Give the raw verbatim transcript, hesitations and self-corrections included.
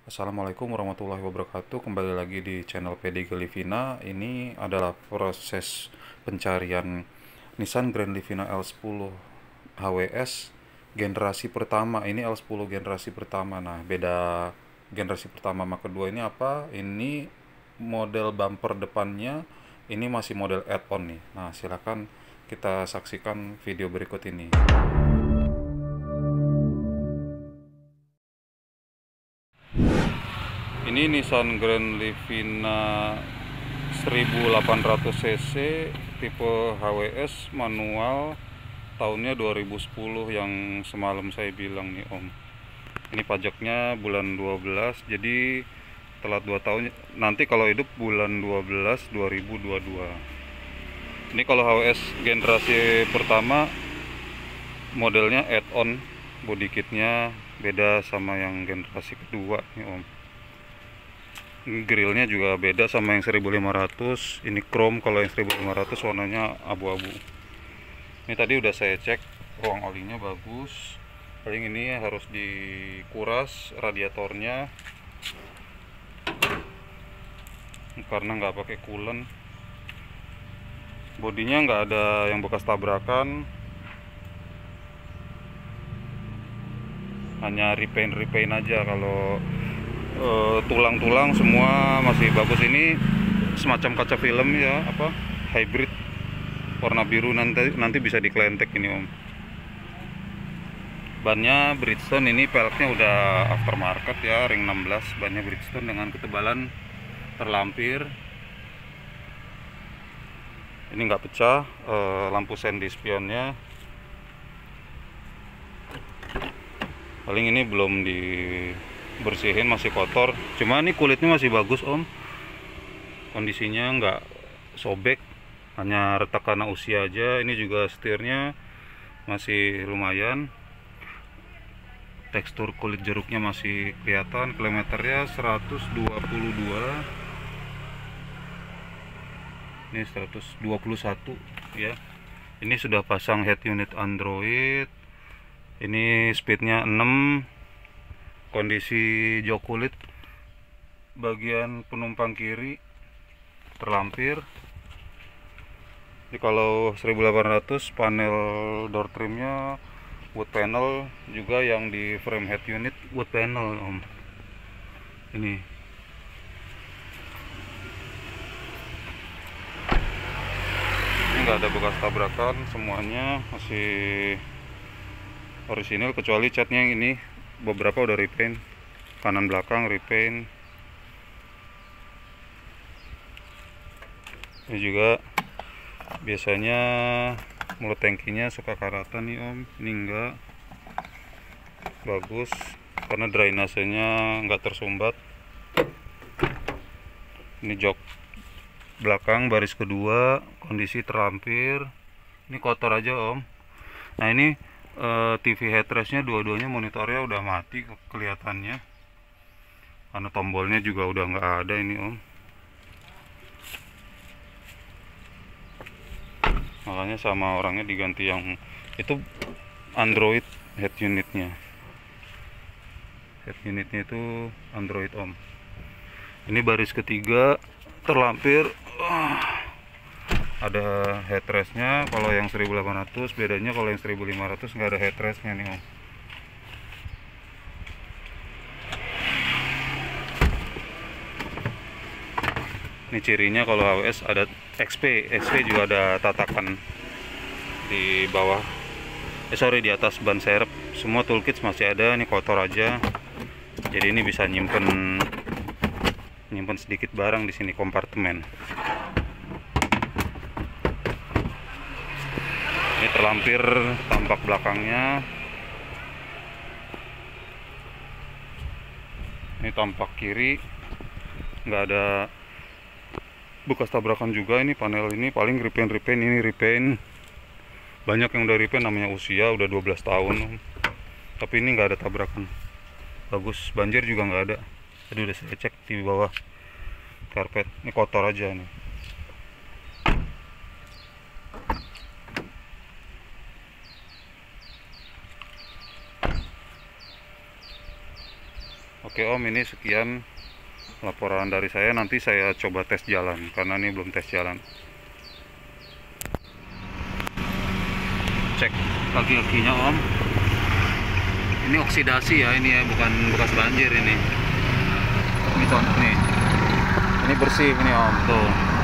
Assalamualaikum warahmatullahi wabarakatuh. Kembali lagi di channel P D G Livina. Ini adalah proses pencarian Nissan Grand Livina L sepuluh H W S generasi pertama. Ini L sepuluh generasi pertama. Nah, beda generasi pertama sama kedua ini apa? Ini model bumper depannya ini masih model add-on nih. Nah, silakan kita saksikan video berikut ini. Ini Nissan Grand Livina seribu delapan ratus cc tipe H W S manual, tahunnya dua ribu sepuluh yang semalam saya bilang nih Om. Ini pajaknya bulan dua belas, jadi telat dua tahun. Nanti kalau hidup bulan dua belas dua ribu dua puluh dua. Ini kalau H W S generasi pertama modelnya add-on, body kitnya beda sama yang generasi kedua nih Om. Grillnya juga beda sama yang seribu lima ratus. Ini chrome, kalau yang seribu lima ratus warnanya abu-abu. Ini tadi udah saya cek, ruang olinya bagus. Paling ini harus dikuras radiatornya karena nggak pakai coolant. Bodinya nggak ada yang bekas tabrakan, hanya repaint repaint aja. Kalau tulang-tulang uh, semua masih bagus. Ini semacam kaca film ya, apa hybrid warna biru, nanti nanti bisa diklentek ini Om. Bannya Bridgestone, ini peleknya udah aftermarket ya, ring enam belas, bannya Bridgestone dengan ketebalan terlampir. Ini nggak pecah. uh, lampu sen di spionnya paling ini belum di bersihin, masih kotor. Cuma ini kulitnya masih bagus Om, kondisinya nggak sobek, hanya retak karena usia aja. Ini juga setirnya masih lumayan, tekstur kulit jeruknya masih kelihatan. Kilometernya seratus dua puluh dua, ini seratus dua puluh satu ya. Ini sudah pasang head unit Android. Ini speednya enam. Kondisi jok kulit bagian penumpang kiri terlampir. Jadi kalau seribu delapan ratus panel door trimnya wood panel, juga yang di frame head unit wood panel Om. Ini ini nggak ada bekas tabrakan, semuanya masih orisinil kecuali catnya yang ini beberapa udah repaint, kanan belakang repaint. Ini juga biasanya mulut tangkinya suka karatan nih Om. Ini enggak, bagus karena drainasenya enggak tersumbat. Ini jok belakang baris kedua kondisi terlampir, ini kotor aja Om. Nah ini Uh, T V headrestnya dua-duanya monitornya udah mati kelihatannya, karena tombolnya juga udah nggak ada ini Om. Makanya sama orangnya diganti yang itu Android head unitnya. Head unitnya itu Android Om. Ini baris ketiga terlampir. uh. Ada headrestnya. Kalau yang seribu delapan ratus bedanya, kalau yang seribu lima ratus nggak ada headrestnya nih Om. Ini cirinya kalau H W S ada X P, X P juga ada tatakan di bawah, eh sorry di atas ban serep. Semua toolkits masih ada. Ini kotor aja, jadi ini bisa nyimpen nyimpen sedikit barang di sini, kompartemen. Ini terlampir tampak belakangnya. Ini tampak kiri nggak ada bekas tabrakan juga. Ini panel ini paling repaint repaint ini repaint. Banyak yang udah repaint, namanya usia udah dua belas tahun. Tapi ini nggak ada tabrakan, bagus. Banjir juga nggak ada. Tadi udah saya cek di bawah karpet. Ini kotor aja nih. Oke Om, ini sekian laporan dari saya. Nanti saya coba tes jalan karena ini belum tes jalan. Cek kaki-kakinya Om. Ini oksidasi ya, ini ya, bukan bekas banjir ini. Ini contoh nih. Ini bersih ini Om, tuh.